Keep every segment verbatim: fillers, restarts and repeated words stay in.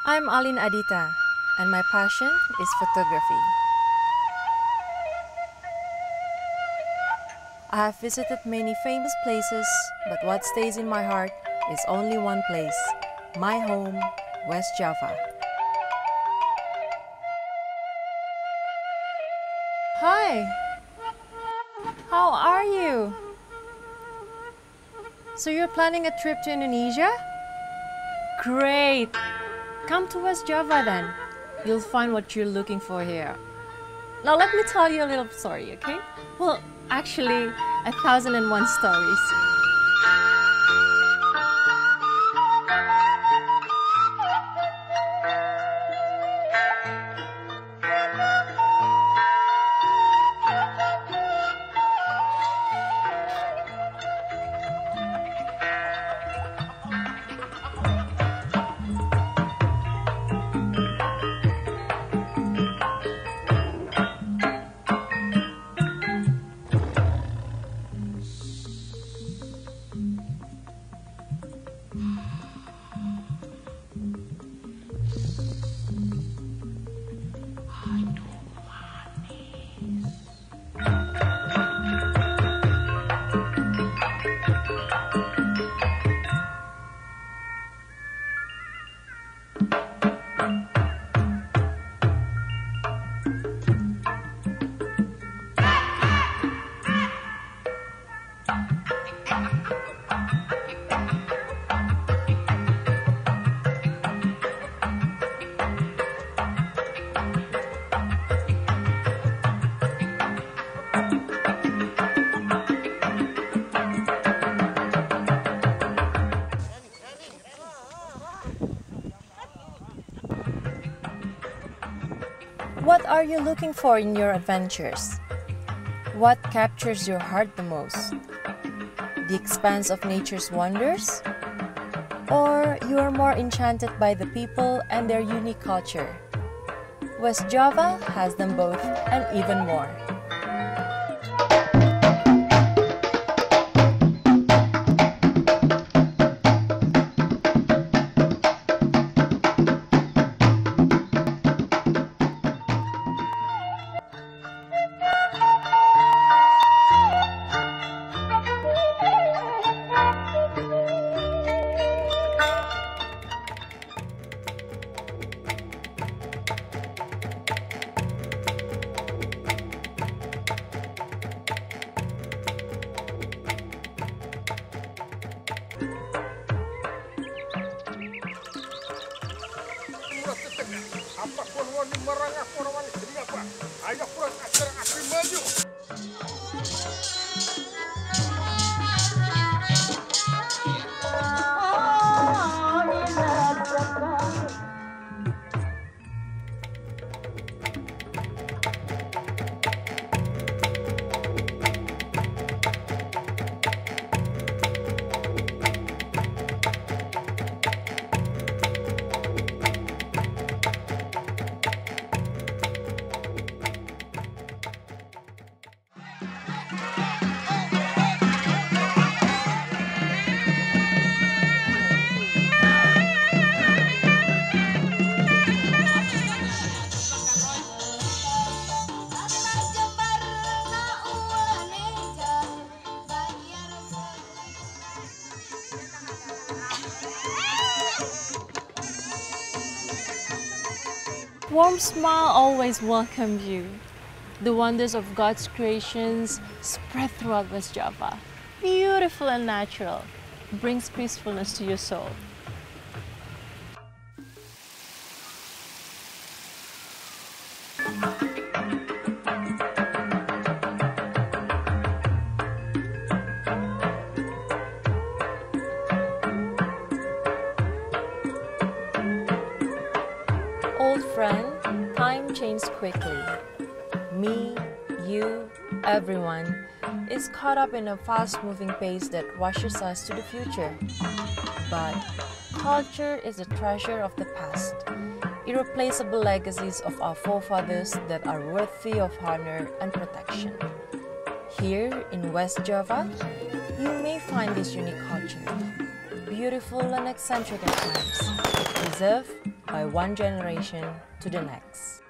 I'm Alin Adita, and my passion is photography. I have visited many famous places, but what stays in my heart is only one place, my home, West Java. Hi, how are you? So you're planning a trip to Indonesia? Great! Come to West Java then. You'll find what you're looking for here. Now let me tell you a little story, okay? Well, actually, a thousand and one stories. What are you looking for in your adventures? What captures your heart the most? The expanse of nature's wonders? Or you are more enchanted by the people and their unique culture? West Java has them both and even more. Apa korban merangah korban jadi apa? Ayo pulang acara api maju. Warm smile always welcomes you. The wonders of God's creations spread throughout West Java. Beautiful and natural, brings peacefulness to your soul. Old friend, time changed quickly. Me, you, everyone is caught up in a fast-moving pace that rushes us to the future. But culture is a treasure of the past, irreplaceable legacies of our forefathers that are worthy of honor and protection. Here in West Java, you may find this unique culture, beautiful and eccentric at times, preserved by one generation to the next.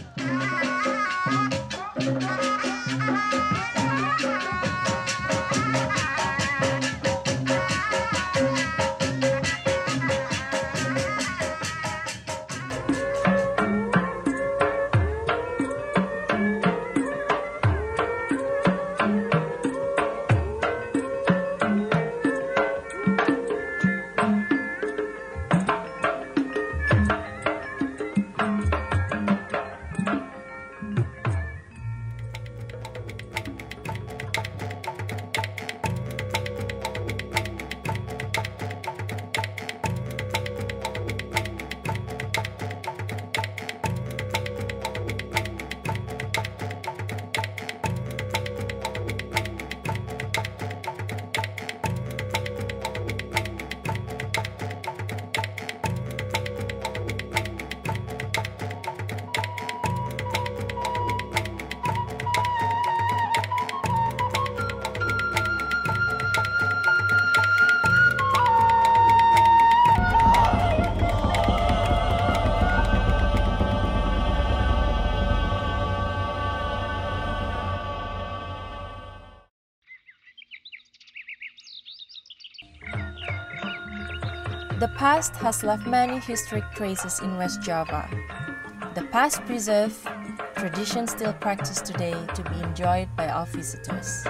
The past has left many historic traces in West Java. The past preserved, traditions still practiced today to be enjoyed by our visitors.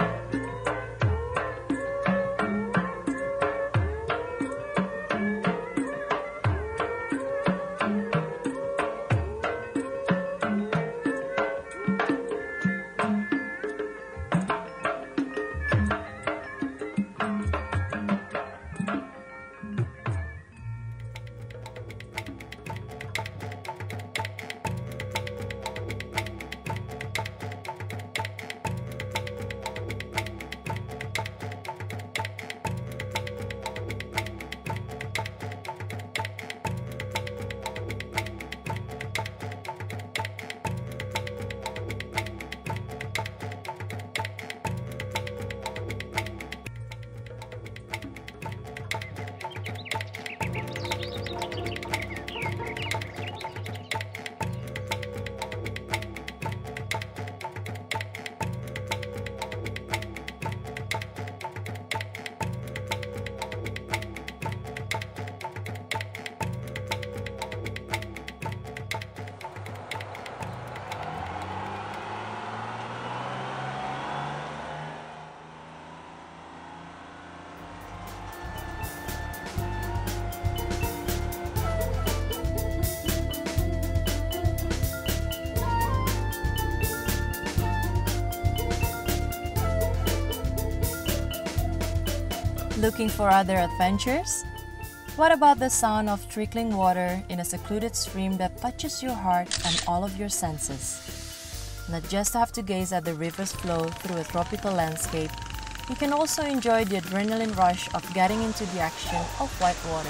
Looking for other adventures? What about the sound of trickling water in a secluded stream that touches your heart and all of your senses? Not just have to gaze at the river's flow through a tropical landscape, you can also enjoy the adrenaline rush of getting into the action of white water.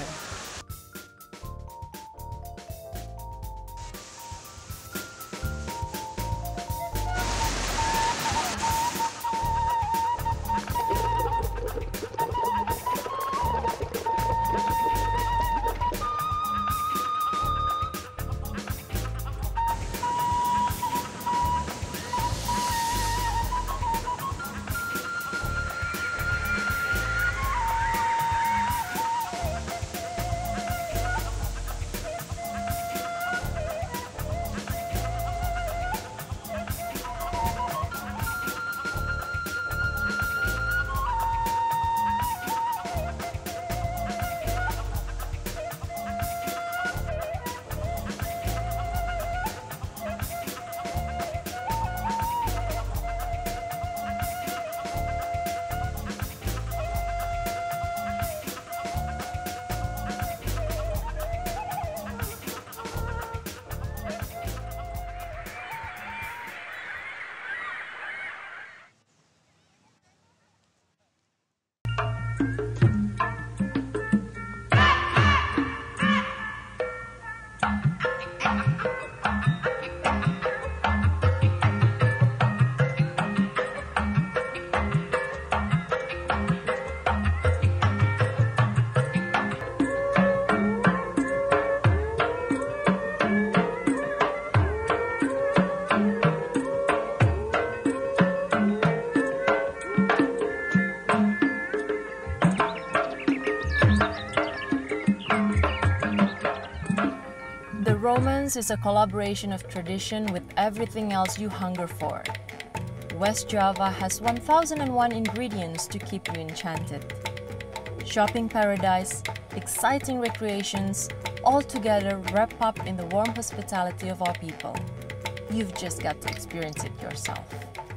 Romance is a collaboration of tradition with everything else you hunger for. West Java has one thousand one ingredients to keep you enchanted. Shopping paradise, exciting recreations, all together wrapped up in the warm hospitality of our people. You've just got to experience it yourself.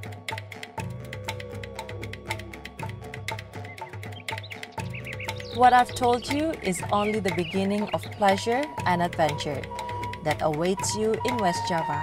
What I've told you is only the beginning of pleasure and adventure that awaits you in West Java.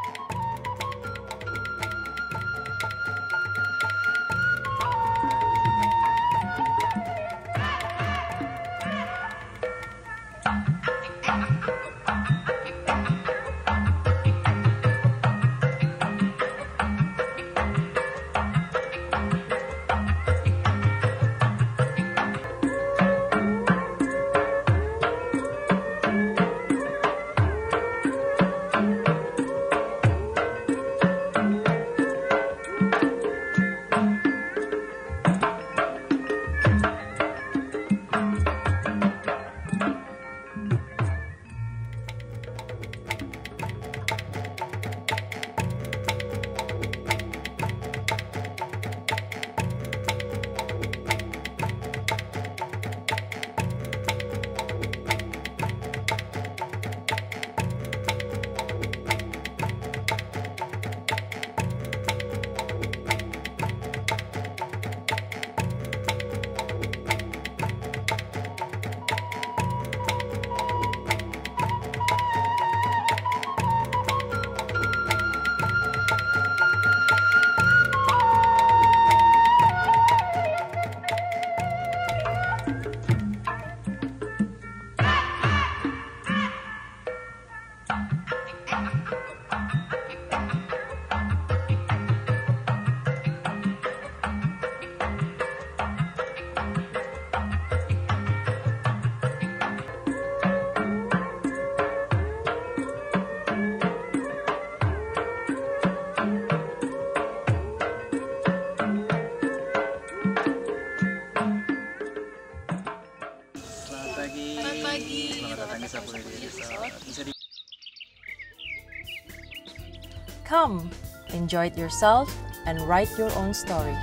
Come, enjoy it yourself and write your own story.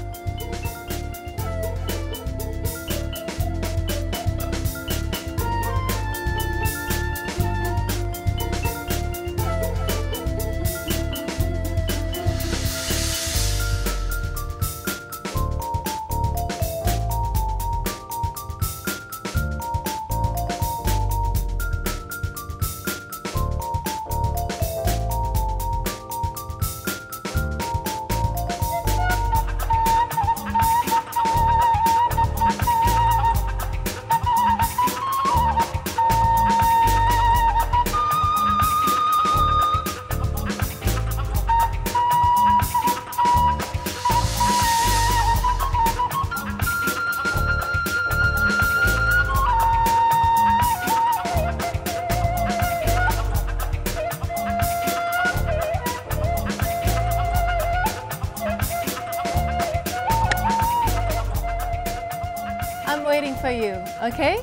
I'm waiting for you, okay?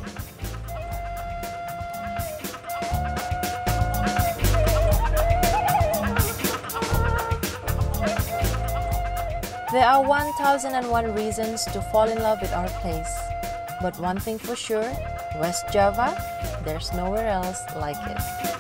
There are one thousand one reasons to fall in love with our place. But one thing for sure, West Java, there's nowhere else like it.